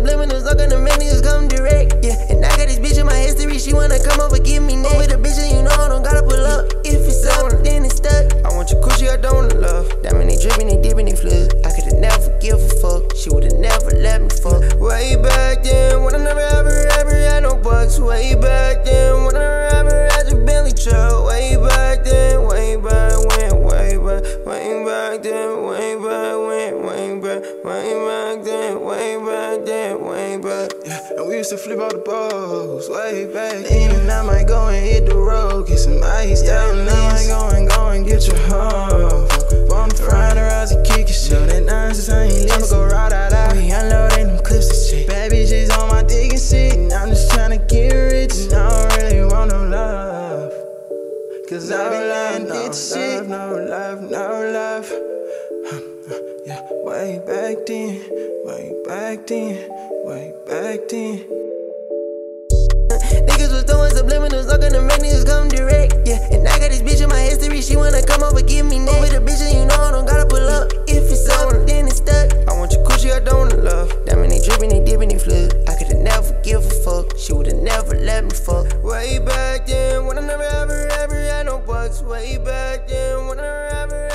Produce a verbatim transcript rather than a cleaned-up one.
subliminals, not gonna make niggas come direct. Yeah, and I got this bitch in my history, she wanna come over, give me neck. Over the bitch, and you know I don't gotta pull up. If it's up, then it's stuck. I want your coochie, I don't wanna love. That mean they drippin', they dippin', they flood. I could've never give a fuck, she would've never let me fuck. Way back then, when I never ever ever had no bucks. Way back then, when I never ever had a Bentley truck. Way back then, way back when, way back, way back then, way back when, way back, way back then, way back then, way back. Yeah, and we used to flip out the balls way back then. And I might go and hit the road, get some ice down. Yeah, now I go and go and get your hoe. On the ride around to kick your shit. That nonsense I ain't listen. I'ma go ride out out. We unloading them clips and shit. Bad bitches on my dick and shit. And I'm just tryna get rich. And I don't really want no love, cause I be lying, no bitch shit. No love, no love. Yeah, way back then, way back then, way back then. Niggas was throwing subliminals, not gonna make niggas come direct. Yeah, and I got this bitch in my history, she wanna come over, give me neck. Over the bitch, and you know I don't gotta pull up. If it's up, then it's stuck. I want your coochie, I don't wanna love. That mean they drippin', they dippin', they flood. I could've never give a fuck, she would've never let me fuck. Way back then, when I never ever ever had no bucks. Way back then, when I never ever